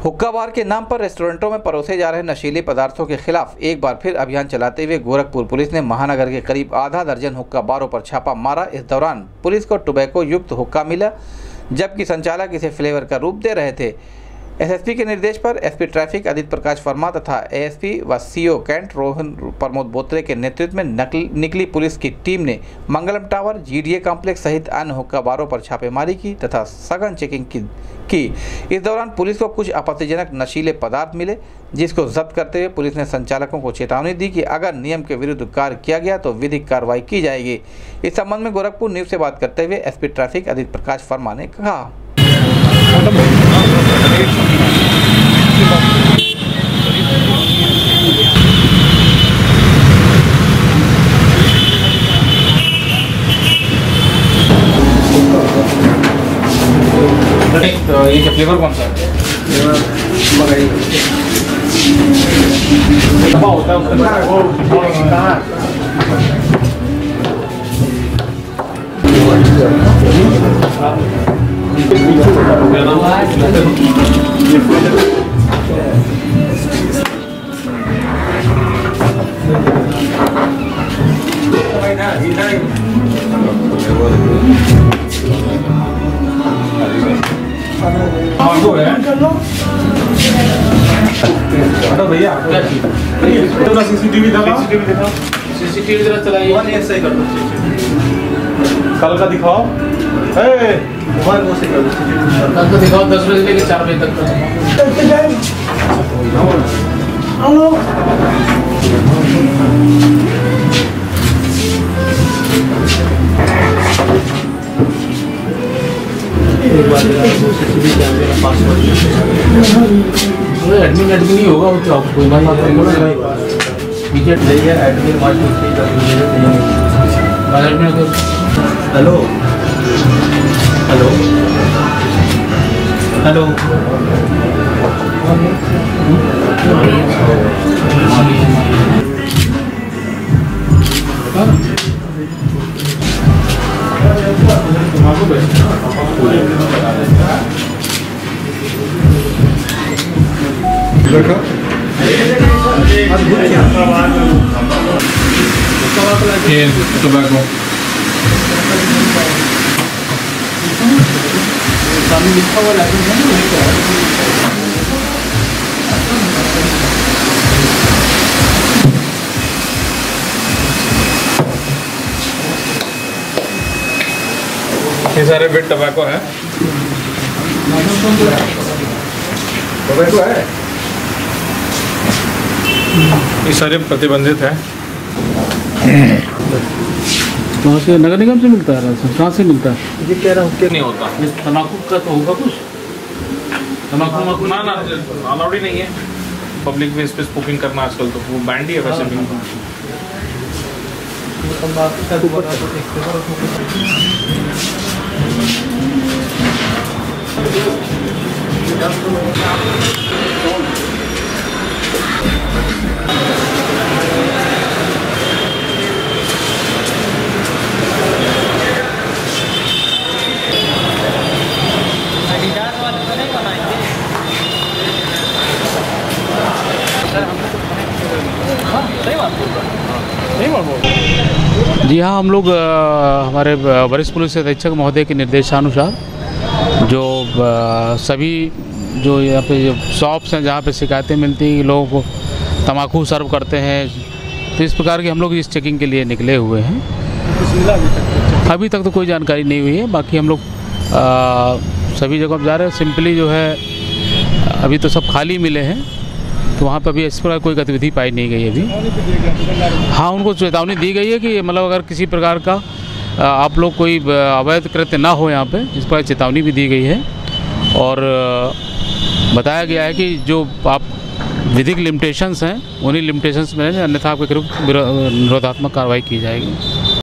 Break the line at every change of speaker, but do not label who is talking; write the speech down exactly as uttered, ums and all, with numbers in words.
हुक्का बार के नाम पर रेस्टोरेंटों में परोसे जा रहे नशीले पदार्थों के खिलाफ एक बार फिर अभियान चलाते हुए गोरखपुर पुलिस ने महानगर के करीब आधा दर्जन हुक्का बारों पर छापा मारा। इस दौरान पुलिस को टोबैको युक्त हुक्का मिला, जबकि संचालक इसे फ्लेवर का रूप दे रहे थे। एसएसपी के निर्देश पर एसपी ट्रैफिक आदित्य प्रकाश वर्मा तथा एएसपी व सीओ कैंट रोहन प्रमोद बोत्रे के नेतृत्व में निकली पुलिस की टीम ने मंगलम टावर, जीडीए कॉम्प्लेक्स सहित अन्य हुक्का बारों पर छापेमारी की तथा सघन चेकिंग की, की। इस दौरान पुलिस को कुछ आपत्तिजनक नशीले पदार्थ मिले, जिसको जब्त करते हुए पुलिस ने संचालकों को चेतावनी दी कि अगर नियम के विरुद्ध कार्य किया गया तो विधिक कार्रवाई की जाएगी। इस संबंध में गोरखपुर न्यूज से बात करते हुए एसपी ट्रैफिक आदित्य प्रकाश वर्मा ने कहा।
तो ये फ्लेवर कौन सा है? फ्लेवर मलाई होता है उसका वो कहाँ भैया सीसीटीवी दिखाओ, सीसीटीवी जरा चलाइए, ऐसा ही कर दो, कल का दिखाओ, मोबाइल वो से कर दो, कल का दिखाओ दस बजे लेके चार बजे तक का। हेलो एडमिन एडमिन ही होगा, तो आप कोई बात नहीं टिकट ले एडमिन हेलो हेलो हेलो
ये टोबैको
सामने लिखा हुआ लाइसेंस है।
ये सारे बिट टोबैको है,
टोबैको है,
ये सारे प्रतिबंधित है।
कहाँ से? नगर निगम से मिलता है? कहाँ से मिलता है?
ये कह रहा हूँ,
नहीं होता।
तम्बाकू का तो होगा कुछ, तम्बाकू
ना ना अलाउड ही नहीं है पब्लिक में इस पे स्मोकिंग करना, आजकल तो वो बैंड ही है वैसे भी।
तम्बाकू का
जी हाँ, हम लोग हमारे वरिष्ठ पुलिस अधीक्षक महोदय के निर्देशानुसार जो सभी जो यहाँ पे शॉप्स हैं जहाँ पे शिकायतें मिलती हैं कि लोगों को तम्बाकू सर्व करते हैं, तो इस प्रकार के हम लोग इस चेकिंग के लिए निकले हुए हैं। अभी तक तो कोई जानकारी नहीं हुई है, बाकी हम लोग सभी जगह जा रहे हैं। सिंपली जो है अभी तो सब खाली मिले हैं, तो वहाँ पर भी इस प्रकार कोई गतिविधि पाई नहीं गई अभी। हाँ, उनको चेतावनी दी गई है कि मतलब अगर किसी प्रकार का आप लोग कोई अवैध कृत्य ना हो यहाँ पे, इस पर चेतावनी भी दी गई है और बताया गया है कि जो आप विधिक लिमिटेशंस हैं उन्हीं लिमिटेशंस में, अन्यथा आपके विरुद्ध निरोधात्मक कार्रवाई की जाएगी।